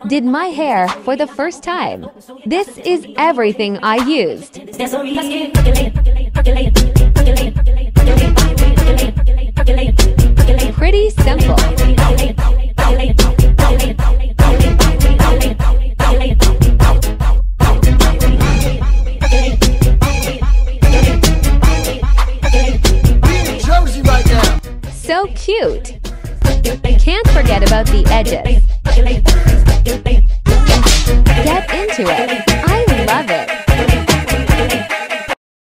Did my hair for the first time. This is everything I used. Pretty simple. So cute. Can't forget about the edges. Get into it. I love it.